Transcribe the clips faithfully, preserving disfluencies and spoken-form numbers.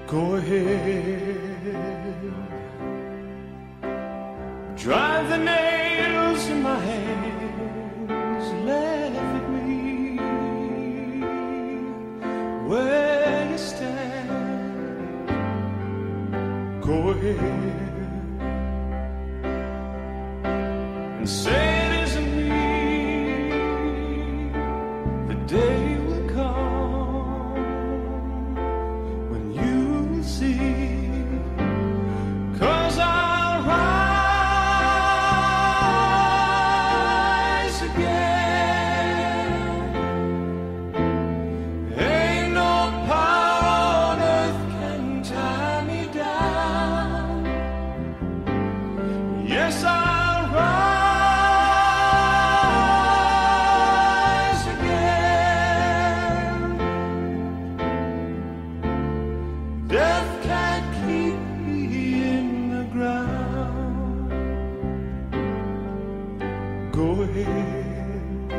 Go ahead, drive the nails in my hands, laugh at me where you stand. Go ahead and say it isn't me. The day will come when you will see. Go ahead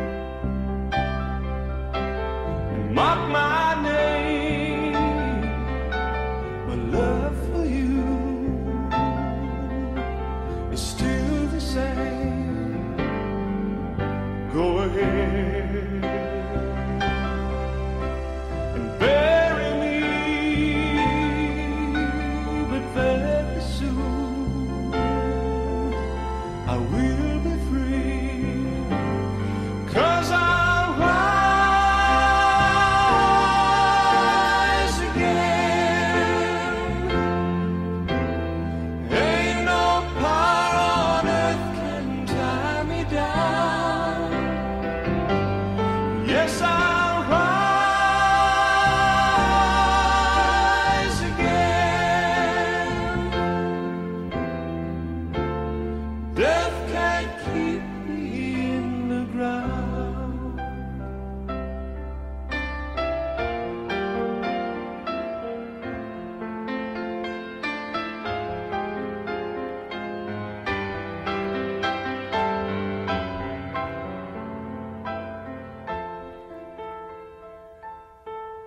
and mock my name. My love for you is still the same. Go ahead and bury me, but very soon I will be free.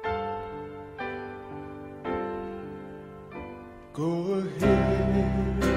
Go ahead.